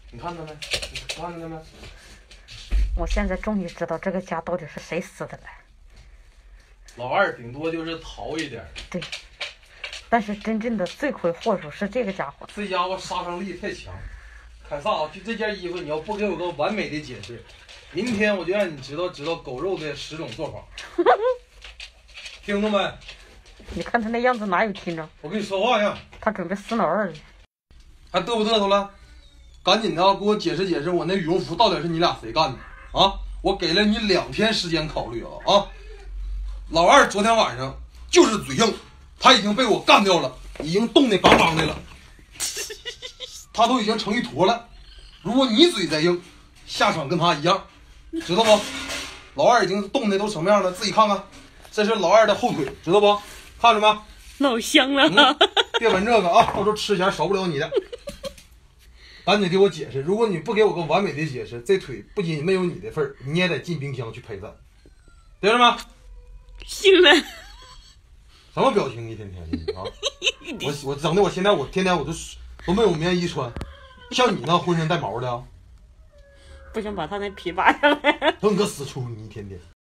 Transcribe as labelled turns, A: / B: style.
A: 你看到没？你看到没？
B: 我现在终于知道这个家到底是谁死的了。
A: 老二顶多就是淘一点。
B: 对，但是真正的罪魁祸首是这个家伙。
A: 这家伙杀伤力太强。凯撒，就这件衣服，你要不给我个完美的解释，明天我就让你知道狗肉的10种做法。听着没？
B: 你看他那样子哪有听着？
A: 我跟你说话呀！
B: 他准备撕老二了。
A: 还嘚不嘚瑟了？赶紧的给我解释解释，我那羽绒服到底是你俩谁干的啊？我给了你2天时间考虑啊！老二昨天晚上就是嘴硬，他已经被我干掉了，已经冻得梆梆的了，他都已经成一坨了。如果你嘴再硬，下场跟他一样，知道不？老二已经冻得都什么样了，自己看看，这是老二的后腿，知道不？看着没？
B: 老香了。
A: 别闻这个啊，到时候吃前少不了你的。赶紧给我解释，如果你不给我个完美的解释，这腿不仅没有你的份儿，你也得进冰箱去陪葬，听着吗？
B: 行了。
A: 什么表情？一天天的啊！我整的，我现在我天天我都没有棉衣穿，像你那浑身带毛的啊！
B: 不想把他那皮扒下来。
A: 等你个死出，你一天天。